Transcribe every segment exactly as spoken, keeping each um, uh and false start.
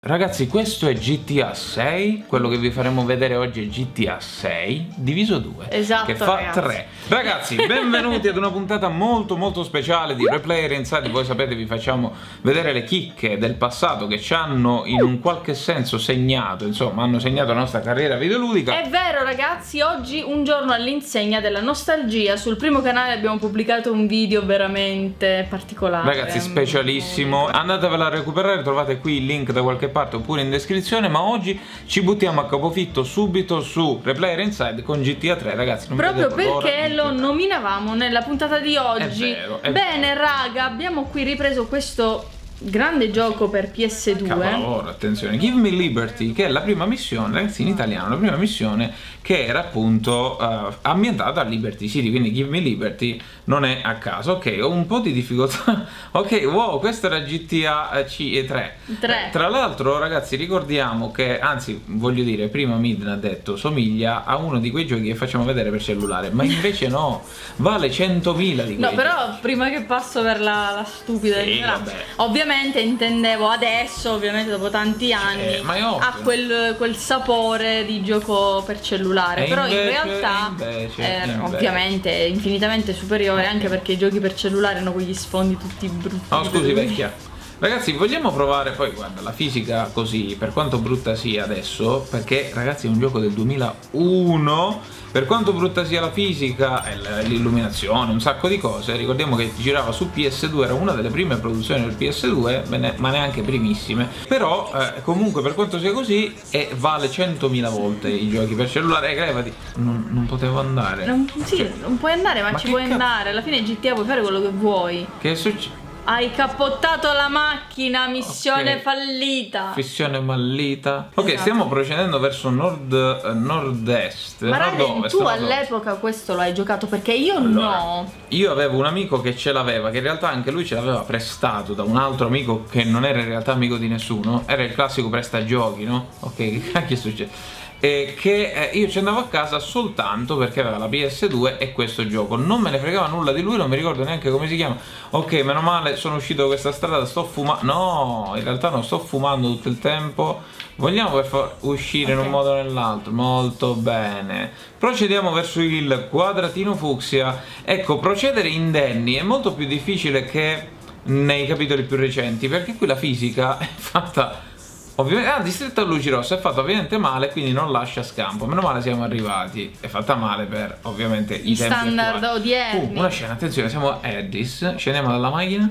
Ragazzi, questo è G T A sei, quello che vi faremo vedere oggi è G T A sei diviso due, esatto, che fa ragazzi. tre. Ragazzi, benvenuti ad una puntata molto molto speciale di Replayer Inside. Voi sapete, vi facciamo vedere le chicche del passato che ci hanno in un qualche senso segnato, insomma, hanno segnato la nostra carriera videoludica. È vero ragazzi, oggi un giorno all'insegna della nostalgia. Sul primo canale abbiamo pubblicato un video veramente particolare, ragazzi, specialissimo. Andatevela a recuperare, trovate qui il link da qualche parte oppure in descrizione. Ma oggi ci buttiamo a capofitto subito su Replayer Inside con G T A tre, ragazzi. Non proprio vedo perché lo nominavamo nella puntata di oggi. È vero, è Bene vero. raga, abbiamo qui ripreso questo grande gioco per P S due. Capolavoro, attenzione, Give Me Liberty, che è la prima missione, ragazzi, in italiano, la prima missione che era appunto uh, ambientata a Liberty City, quindi Give Me Liberty non è a caso. Ok, ho un po' di difficoltà. Ok, wow, questo era G T A tre. tre. Tra l'altro, ragazzi, ricordiamo che, anzi, voglio dire, prima Midna ha detto somiglia a uno di quei giochi che facciamo vedere per cellulare, ma invece no, vale centomila di quei No, però giochi. prima che passo per la, la stupida Sì, ignoranza, vabbè. ovviamente intendevo adesso, ovviamente dopo tanti anni, Eh, ma è ovvio. ha quel, quel sapore di gioco per cellulare, E però invece, in realtà invece, è invece. ovviamente infinitamente superiore, anche perché i giochi per cellulare hanno quegli sfondi tutti brutti. Oh, scusi vecchia. Ragazzi, vogliamo provare poi, guarda, la fisica così, per quanto brutta sia adesso, perché ragazzi è un gioco del duemilauno, per quanto brutta sia la fisica e l'illuminazione, un sacco di cose, ricordiamo che girava su P S due, era una delle prime produzioni del P S due, ma neanche primissime, però eh, comunque per quanto sia così e vale centomila volte i giochi per cellulare. Eh, levati, non, non potevo andare. Non, sì, Cioè, non puoi andare, ma, ma ci che puoi cazzo? andare, alla fine G T A puoi fare quello che vuoi. che succede? Hai cappottato la macchina, missione Ok. fallita. Fissione mallita. Ok, Esatto. stiamo procedendo verso nord, eh, nord-est. Ma Raven, nord-ovest, tu nord-ovest. all'epoca questo lo hai giocato, perché io Allora, no. io avevo un amico che ce l'aveva, che in realtà anche lui ce l'aveva prestato da un altro amico che non era in realtà amico di nessuno. Era il classico prestagiochi, no? Ok, che cacchio succede? E che eh, io ci andavo a casa soltanto perché aveva la P S due e questo gioco. Non me ne fregava nulla di lui, non mi ricordo neanche come si chiama. Ok, meno male, sono uscito da questa strada, sto fumando. No, in realtà non sto fumando tutto il tempo. Vogliamo per far uscire Ok. in un modo o nell'altro. Molto bene. Procediamo verso il quadratino fucsia. Ecco, procedere indenni è molto più difficile che nei capitoli più recenti, perché qui la fisica è fatta ovviamente, ah, distretto a luci rosse, è fatta ovviamente male, quindi non lascia scampo. Meno male siamo arrivati. È fatta male per ovviamente i Gli tempi standard attuali. odierni. Uh, una scena, attenzione, siamo a Addis. Scendiamo dalla macchina,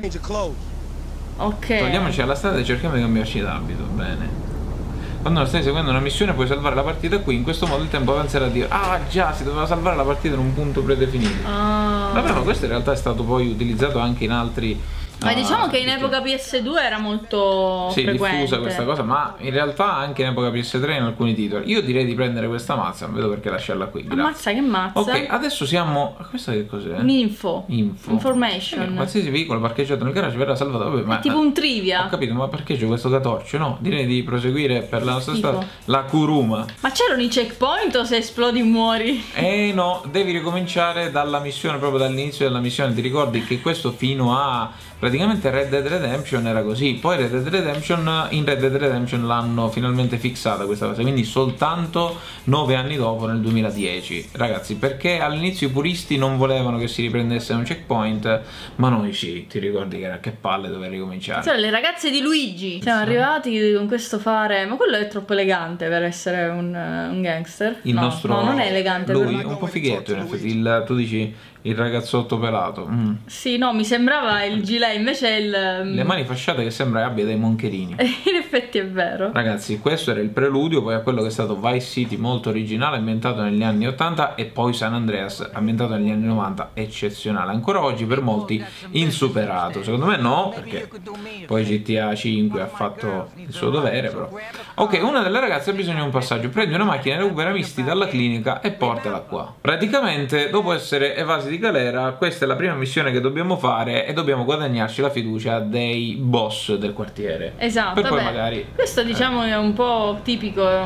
Ok. togliamoci alla strada e cerchiamo di cambiarci d'abito. Bene. Quando non stai seguendo una missione puoi salvare la partita qui. In questo modo il tempo avanzerà a dire: ah già, si doveva salvare la partita in un punto predefinito. Ah. Vabbè, ma questo in realtà è stato poi utilizzato anche in altri. Ma ah, diciamo che in epoca P S due era molto sì, frequente. diffusa questa cosa, ma in realtà anche in epoca P S tre in alcuni titoli. Io direi di prendere questa mazza, non vedo perché lasciarla qui. Grazie. Ammazza che mazza. Ok, adesso siamo. Questa che cos'è? Un'info. Info. Information. Eh, qualsiasi veicolo parcheggiato nel garage verrà salvato. Vabbè, ma È tipo un trivia. ho capito, ma parcheggio questo catorcio? No, direi di proseguire per la nostra Schifo. strada. La Kuruma. Ma c'erano i checkpoint o se esplodi muori? Eh no, devi ricominciare dalla missione, proprio dall'inizio della missione. Ti ricordi che questo fino a praticamente Red Dead Redemption era così. Poi Red Dead Redemption, in Red Dead Redemption l'hanno finalmente fissata questa cosa, quindi soltanto nove anni dopo, nel duemiladieci. Ragazzi, perché all'inizio i puristi non volevano che si riprendesse un checkpoint, ma noi sì, ti ricordi che era che palle dover ricominciare. Sono le ragazze di Luigi. Siamo arrivati con questo fare. Ma quello è troppo elegante per essere un, un gangster. Il no, nostro no, non è elegante. lui, per me. un po' fighetto in effetti. Il, tu dici il ragazzotto pelato. Mm. Sì, no, mi sembrava il gilet, invece è il. Le mani fasciate che sembra abbia dei moncherini. In effetti è vero. Ragazzi, questo era il preludio poi a quello che è stato Vice City, molto originale, ambientato negli anni ottanta, e poi San Andreas, ambientato negli anni novanta, eccezionale. Ancora oggi per molti insuperato. Secondo me no, perché poi G T A cinque ha fatto il suo dovere, però. Ok, una delle ragazze ha bisogno di un passaggio. Prendi una macchina, recupera Misty dalla clinica e portala qua. Praticamente, dopo essere evasi di galera, questa è la prima missione che dobbiamo fare e dobbiamo guadagnarci la fiducia dei boss del quartiere. Esatto, Per poi vabbè. magari Questo diciamo è un po' tipico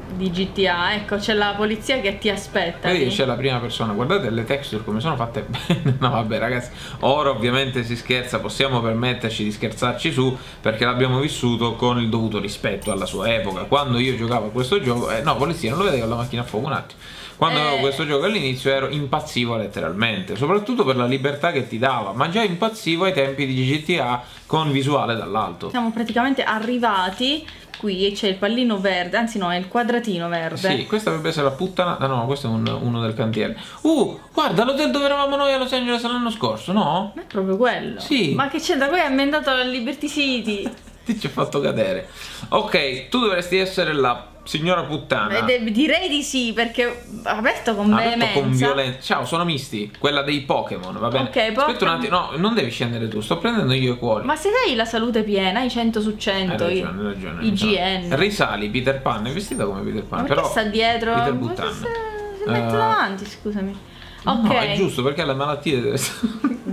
di G T A. Ecco, c'è la polizia che ti aspetta. Vedi, lì. c'è la prima persona, guardate le texture come sono fatte bene. No vabbè ragazzi, ora ovviamente si scherza, possiamo permetterci di scherzarci su, perché l'abbiamo vissuto con il dovuto rispetto alla sua epoca. Quando io giocavo a questo gioco, eh, no polizia, non lo vedevo la macchina a fuoco un attimo. Quando eh... avevo questo gioco all'inizio ero impazzivo letteralmente, soprattutto per la libertà che ti dava, ma già impazzivo ai tempi di G T A con visuale dall'alto. Siamo praticamente arrivati. Qui c'è il pallino verde, anzi no, è il quadratino verde. Sì, questa dovrebbe essere la puttana. Ah, no, questo è un, uno del cantiere. Uh, guarda l'hotel dove eravamo noi a Los Angeles l'anno scorso, no? Ma è proprio quello. Sì. Ma che c'entra? Poi è ambientato al Liberty City. Ti ci ha fatto cadere. Ok, tu dovresti essere la signora puttana. Beh, direi di sì, perché aperto con veemenza. Con violenza. Ciao, sono Misty, quella dei Pokémon, va bene? Ok, aspetta porta... un attimo, no, non devi scendere tu, sto prendendo io i cuori. Ma se hai la salute piena, hai cento su cento. Hai ragione, hai ragione. I G N. Risali, Peter Pan, è vestita come Peter Pan, ma però sta dietro? Peter Buttan. Si, si mette uh... davanti, scusami. Ok. No, è giusto perché le malattie deve essere...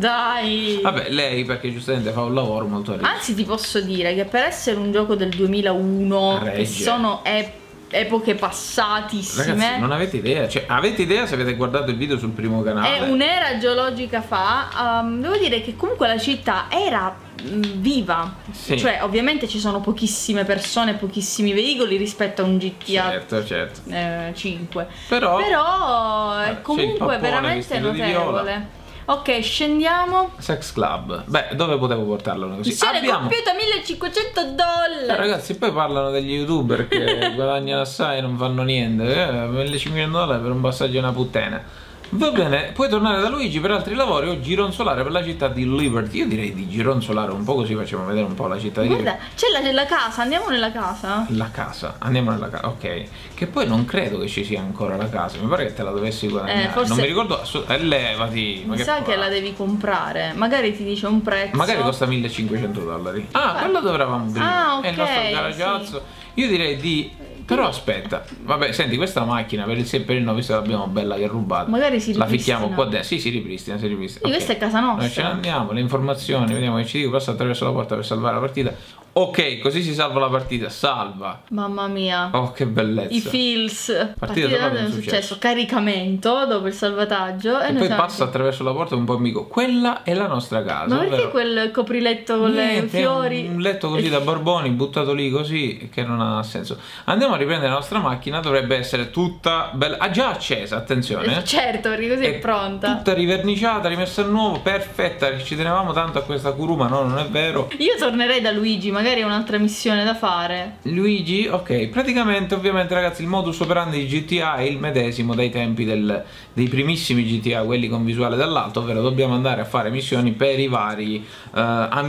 Dai. Vabbè, lei perché giustamente fa un lavoro molto arricchito. Anzi, ti posso dire che per essere un gioco del duemilauno, Regge. che sono ep epoche passatissime. Ragazzi, non avete idea, cioè avete idea se avete guardato il video sul primo canale? È un'era geologica fa, um, devo dire che comunque la città era mh, viva, sì. Cioè ovviamente ci sono pochissime persone, pochissimi veicoli rispetto a un G T A certo, certo. Eh, cinque. Però, Però è vabbè, comunque veramente notevole. Ok, scendiamo. Sex club. Beh, dove potevo portarlo così? Missione abbiamo... compiuta millecinquecento dollari. Eh, ragazzi, poi parlano degli youtuber che guadagnano assai e non fanno niente. Eh, millecinquecento dollari per un passaggio di una puttana. Va bene, puoi tornare da Luigi per altri lavori o gironzolare per la città di Liberty. Io direi di gironzolare un po', così facciamo vedere un po' la città di Guarda, Liberty. c'è la, la casa, andiamo nella casa. La casa, andiamo nella casa, ok. Che poi non credo che ci sia ancora la casa, mi pare che te la dovessi guadagnare. Eh, forse... Non mi ricordo, eh, levati. Mi sa che la devi comprare, magari ti dice un prezzo. Magari costa millecinquecento dollari. Ah, Beh. quello dove eravamo prima. Ah, ok. È il nostro garaggiazzo. Sì. Io direi di... Però aspetta, vabbè, senti, questa macchina per il per il no, visto che l'abbiamo bella che è rubata. Magari si ripristina. La ficchiamo qua dentro. Sì, si ripristina, si ripristina. Okay. Questa è casa nostra. Noi ce ne andiamo, le informazioni, vediamo che ci dico, passa attraverso la porta per salvare la partita. Ok, così si salva la partita, salva. Mamma mia. Oh, che bellezza. I feels. Partita, partita è successo. successo. Caricamento dopo il salvataggio. E, e poi passa attraverso la porta un po' amico. Quella è la nostra casa. Ma perché ovvero... quel copriletto con Niente, le fiori? Un letto così da barboni, buttato lì così, che non ha senso. Andiamo a riprendere la nostra macchina, dovrebbe essere tutta bella. Ah, già accesa, attenzione. Eh, certo, perché così è, è pronta. Tutta riverniciata, rimessa a nuovo, perfetta. Ci tenevamo tanto a questa curuma, no, non è vero. Io tornerei da Luigi, magari è un'altra missione da fare. Luigi, ok, praticamente ovviamente ragazzi il modus operandi di G T A è il medesimo dai tempi del, dei primissimi G T A, quelli con visuale dall'alto, ovvero dobbiamo andare a fare missioni per i vari uh,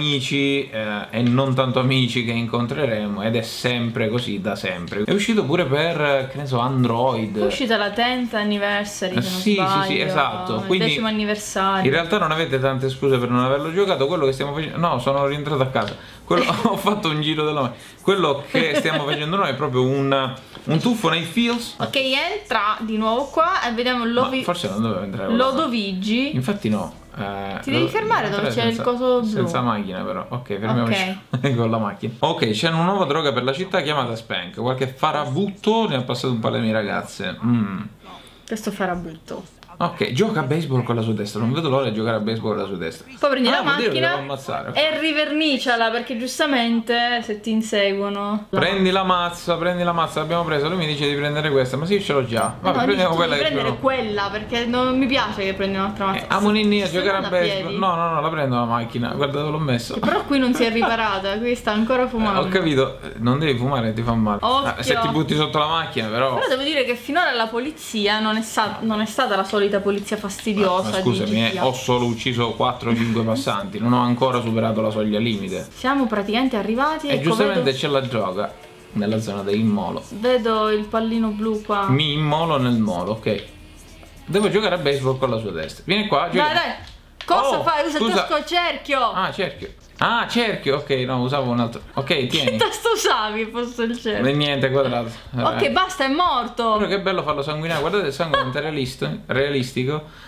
amici uh, e non tanto amici che incontreremo, ed è sempre così da sempre. È uscito pure per, che ne so, Android. È uscita la tenth anniversary, se non sì, sbaglio. Sì, sì, esatto. Il Quindi decimo anniversario. In realtà non avete tante scuse per non averlo giocato. Quello che stiamo facendo... No, sono rientrato a casa. Quello... Ho fatto un giro della... Quello che stiamo facendo noi è proprio un, un tuffo nei feels. Ok, entra di nuovo qua e vediamo Lovi... Forse non doveva entrare. Lodovigi. Infatti no. Eh, Ti devi fermare dove c'è il coso blu. Senza macchina però. Ok, fermiamoci okay. con la macchina. Ok, c'è una nuova droga per la città chiamata Spank. Qualche farabutto ne ha passato un po' le mie ragazze. Mm. Questo farabutto. Ok, gioca a baseball con la sua testa. Non vedo l'ora di giocare a baseball con la sua testa. Poi prendi ah, la macchina ammazzare, okay. e riverniciala, perché giustamente se ti inseguono. Prendi la mazza, prendi la mazza, l'abbiamo presa. Lui mi dice di prendere questa, ma sì, io ce l'ho già. Vabbè, no, prendiamo quella di che prendere però... quella, perché non mi piace che prendi un'altra mazza. Eh, Amoninni a giocare a baseball. No, no, no, la prendo la macchina. Guarda dove l'ho messa. Che però qui non si è riparata, qui sta ancora fumando. Eh, ho capito, non devi fumare, ti fa male. Ah, se ti butti sotto la macchina, però. Però devo dire che finora la polizia non è, sta non è stata la solita polizia fastidiosa. Ma, ma scusami, eh, ho solo ucciso quattro cinque passanti, non ho ancora superato la soglia limite. Siamo praticamente arrivati. E ecco, giustamente c'è la droga nella zona del molo. Vedo il pallino blu qua. Mi immolo nel molo, ok. Devo giocare a baseball con la sua testa. Vieni qua, gioca. Dai, dai. Cosa oh, fai? Usa scusa. il tasto cerchio. Ah, cerchio. Ah, cerchio, ok, no, usavo un altro. Ok, tieni. Che tasto usavi posto il cerchio? E niente, quadrato. Ok, eh. basta, è morto. Però che bello farlo sanguinare. Guardate il sangue quanto è realistico.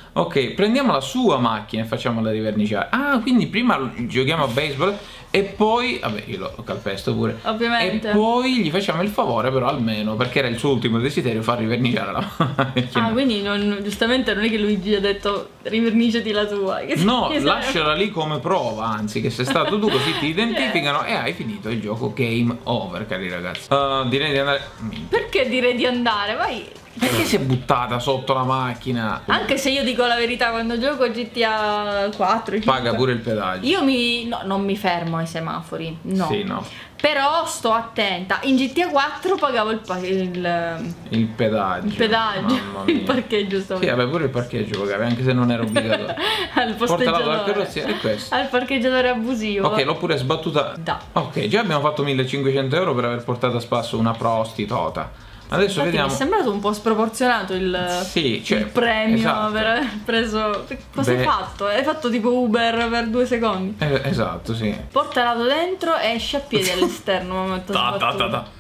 Ok, prendiamo la sua macchina e facciamola riverniciare. Ah, quindi prima giochiamo a baseball e poi, vabbè, io lo calpesto pure. Ovviamente. E poi gli facciamo il favore, però almeno, perché era il suo ultimo desiderio, far riverniciare la macchina. Ah, quindi non, giustamente non è che Luigi ha detto riverniciati la tua. Che No, si- lasciala lì come prova, anzi, che sei stato tu, così ti identificano e hai finito il gioco. Game over, cari ragazzi. Uh, direi di andare... Perché direi di andare? Vai. Perché si è buttata sotto la macchina? Anche se io dico la verità, quando gioco G T A quattro Paga pure il pedaggio. io mi no, non mi fermo ai semafori, no. Sì, no. Però sto attenta. In G T A quattro pagavo il, pa- il, Il pedaggio. il pedaggio, Mamma mia. il parcheggio stavo Sì, vabbè, pure il parcheggio pagavi, anche se non era obbligatorio. al Portalato dal posteggiatore. carrozziere, è questo. Al parcheggiatore abusivo. Ok, l'ho pure sbattuta. Da. Ok, già abbiamo fatto millecinquecento euro per aver portato a spasso una prostituta. Adesso Infatti vediamo. mi è sembrato un po' sproporzionato il, Sì, cioè, il premio esatto. per aver preso. Cosa Beh. hai fatto? Hai fatto tipo Uber per due secondi. Eh, esatto, sì. Portalato dentro e esce a piedi all'esterno. Momento Ta, ta, ta, sbattuto. ta.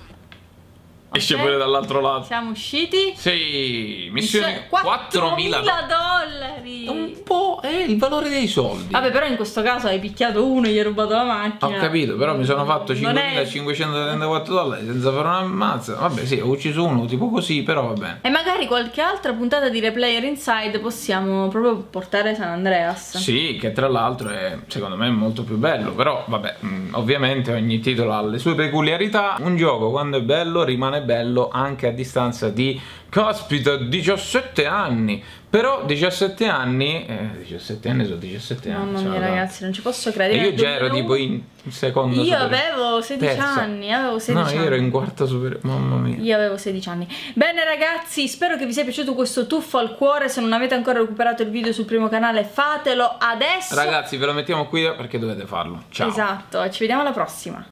Esce Ok. pure dall'altro lato. Siamo usciti. Sì, missione quattromila quattromila dollari. Un po' è il valore dei soldi. Vabbè, però in questo caso hai picchiato uno e gli hai rubato la macchina. Ho capito, però mi sono fatto Non è- cinquemilacinquecentotrentaquattro dollari senza fare una mazza. Vabbè, sì, ho ucciso uno tipo così, però va bene. E magari qualche altra puntata di Replayer Inside possiamo proprio portare San Andreas. Sì, che tra l'altro è secondo me molto più bello, però vabbè, mh, ovviamente ogni titolo ha le sue peculiarità. Un gioco quando è bello rimane bello anche a distanza di, caspita, diciassette anni. Però diciassette anni, eh, diciassette anni sono diciassette anni. Mamma cioè, mia, dai. ragazzi, non ci posso E credere. io già ero duemilauno tipo in seconda Io superiore. avevo sedici Terza. anni, avevo No, sedici io ero anni. in quarta superiore, mamma mia. Io avevo sedici anni. Bene ragazzi, spero che vi sia piaciuto questo tuffo al cuore. Se non avete ancora recuperato il video sul primo canale, fatelo adesso. Ragazzi, ve lo mettiamo qui perché dovete farlo. Ciao. Esatto, ci vediamo alla prossima.